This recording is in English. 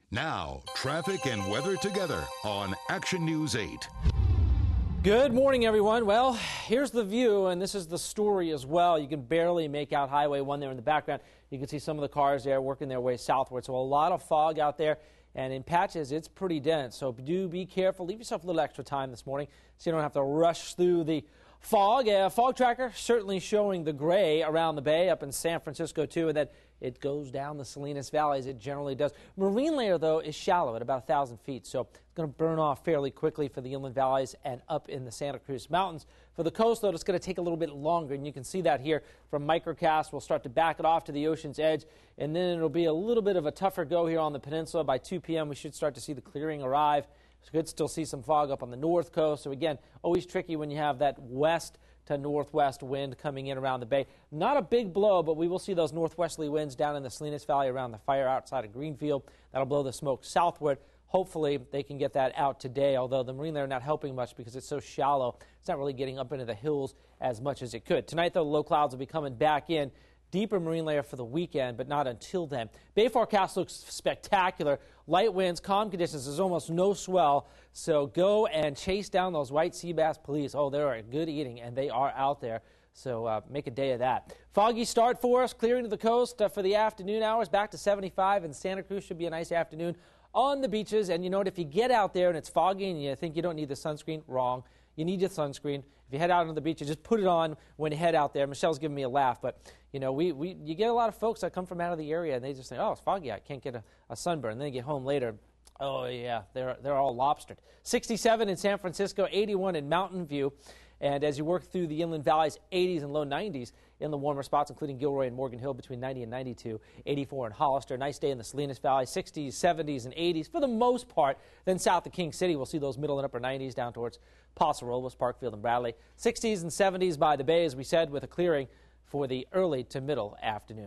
Now, traffic and weather together on Action News 8. Good morning, everyone. Well, here's the view, and this is the story as well. You can barely make out Highway 1 there in the background. You can see some of the cars there working their way southward. So a lot of fog out there, and in patches, it's pretty dense. So do be careful. Leave yourself a little extra time this morning so you don't have to rush through the fog. Fog tracker certainly showing the gray around the bay up in San Francisco, too, and that it goes down the Salinas Valley as it generally does. Marine layer, though, is shallow at about 1,000 feet, so it's going to burn off fairly quickly for the inland valleys and up in the Santa Cruz Mountains. For the coast, though, it's going to take a little bit longer, and you can see that here from microcast. We'll start to back it off to the ocean's edge, and then it'll be a little bit of a tougher go here on the peninsula. By 2 p.m., we should start to see the clearing arrive. So we could still see some fog up on the north coast. So, again, always tricky when you have that west to northwest wind coming in around the bay. Not a big blow, but we will see those northwesterly winds down in the Salinas Valley around the fire outside of Greenfield. That'll blow the smoke southward. Hopefully they can get that out today, although the marine layer not helping much because it's so shallow. It's not really getting up into the hills as much as it could. Tonight, though, low clouds will be coming back in. Deeper marine layer for the weekend, but not until then. Bay forecast looks spectacular. Light winds, calm conditions. There's almost no swell. So go and chase down those white sea bass police. Oh, they're good eating, and they are out there. So make a day of that. Foggy start for us, clearing to the coast for the afternoon hours. Back to 75, and Santa Cruz should be a nice afternoon on the beaches. And you know what? If you get out there and it's foggy and you think you don't need the sunscreen, wrong. You need your sunscreen. If you head out on the beach, you just put it on when you head out there. Michelle's giving me a laugh, but you know, you get a lot of folks that come from out of the area and they just say, "Oh, it's foggy. I can't get a sunburn." And then they get home later. Oh yeah, they're all lobstered. 67 in San Francisco, 81 in Mountain View, and as you work through the inland valleys, 80s and low 90s in the warmer spots, including Gilroy and Morgan Hill between 90 and 92, 84 in Hollister. Nice day in the Salinas Valley, 60s, 70s, and 80s for the most part. Then south of King City, we'll see those middle and upper 90s down towards Paso Robles, Parkfield, and Bradley. 60s and 70s by the bay, as we said, with a clearing for the early to middle afternoon.